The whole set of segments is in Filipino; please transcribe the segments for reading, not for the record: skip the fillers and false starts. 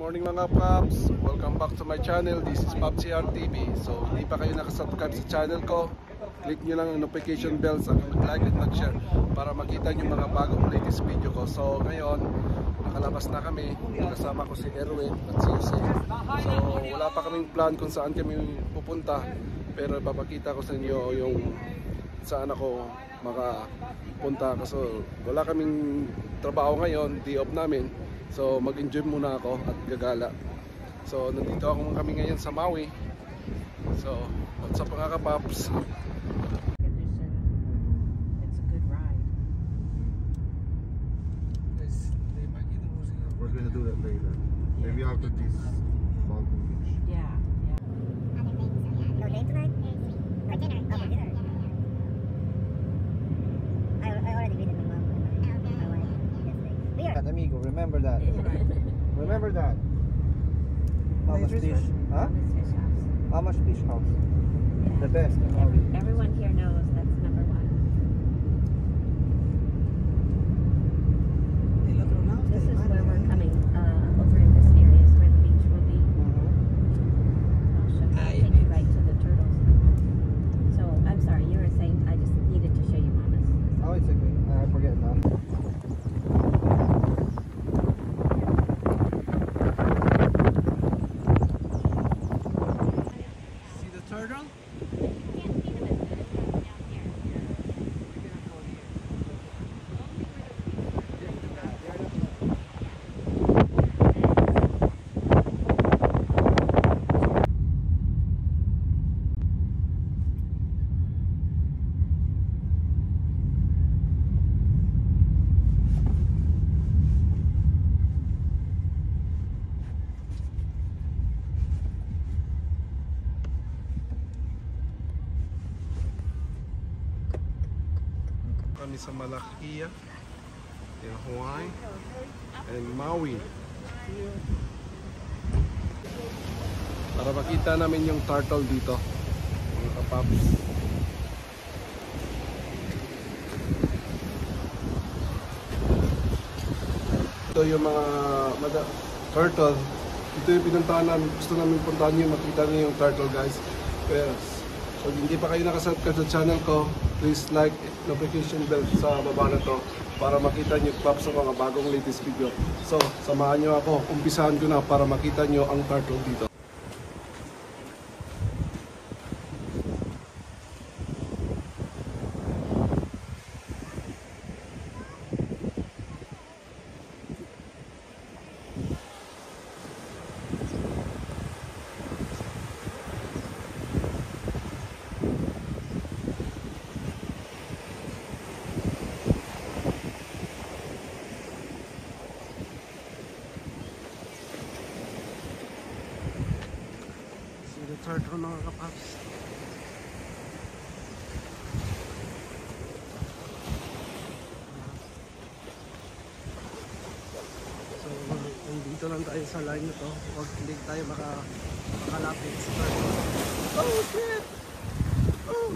morning mga Paps! Welcome back to my channel. This is PopCR TV. So hindi pa kayo nakasubscribe sa channel ko, click nyo lang ang notification bells at mag-like at mag-share para makita nyo mga bagong latest video ko. So ngayon, nakalabas na kami. Kasama ko si Erwin at si Jose. So wala pa kaming plan kung saan kami pupunta, pero ipapakita ko sa inyo yung saan ako makapunta kasi wala kaming trabaho ngayon, day off namin. So mag-enjoy muna ako at gagala. So nandito kami ngayon sa Maui. So what's up mga kapaps? It's a good ride. We're gonna do that later. Maybe after this Mountain Beach. Yeah, yeah. No date tonight? For dinner. Oh, for dinner. I already visited my mom. My wife yesterday. We are. Amigo, remember that. Remember that. Mama's Fish. Huh? Fish house. Mama's Fish House. Yeah. The best in Maui. Everyone here knows that's number one. This is where we're coming. Over in this area is where the beach will be. I'll take you right to the turtles. So I'm sorry, you were saying I just needed to show you Mama's. Oh, it's okay. I forget now. See the turtle? Kami sa Malakia in Hawaii and Maui para makita namin yung turtle dito mga kapaps. Ito yung mga turtle. Ito yung pinuntahan namin, gusto namin puntahan nyo, makita nyo yung turtle guys. Yes. So hindi pa kayo nakasubscribe sa channel ko, please like notification bell sa baba na to para makita nyo Paps ang mga bagong latest video. So samahan nyo ako, umpisahan ko na para makita nyo ang turtle dito. Turtle mga kapaps. So dito lang tayo sa line na to. Huwag hindi tayo makalapit sa turtle. Oh shit! Oh!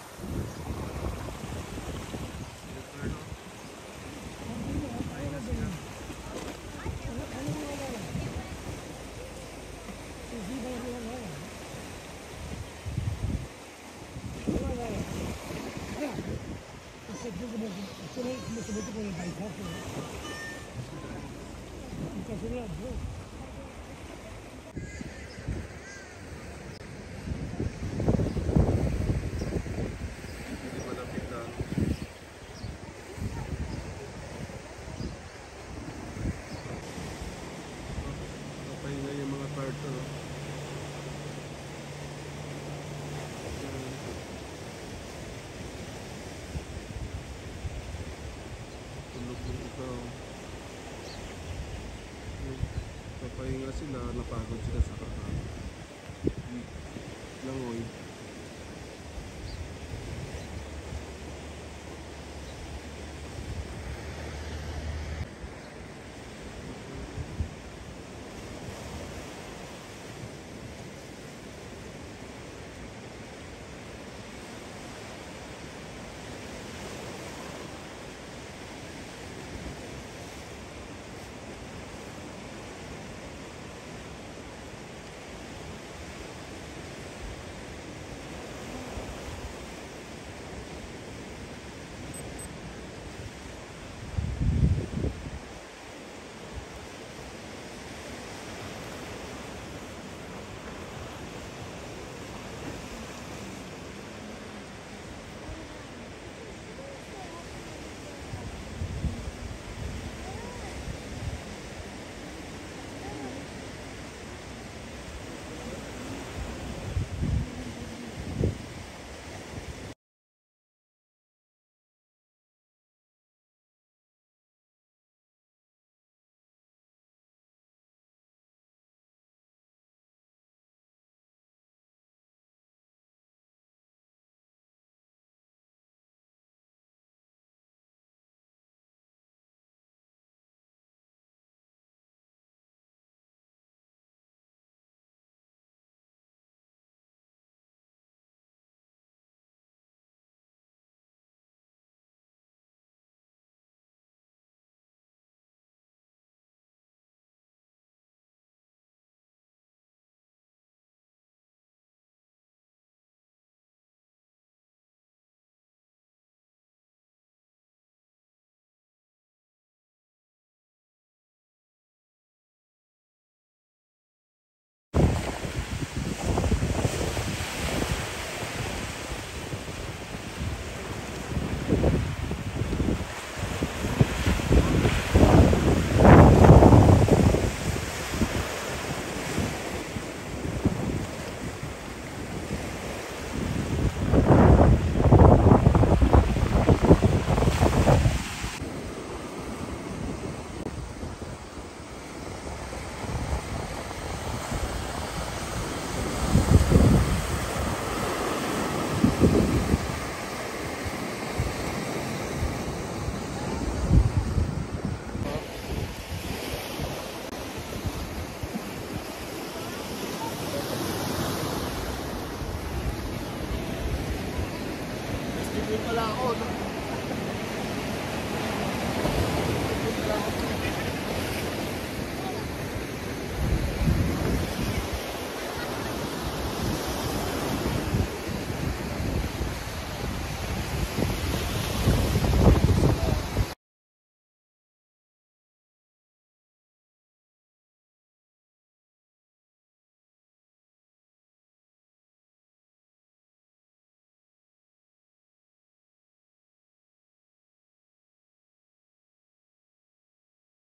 Pahinga yung mga turtle. Tulog yung ikaw. Papahinga sila, napagod sila sa langoy.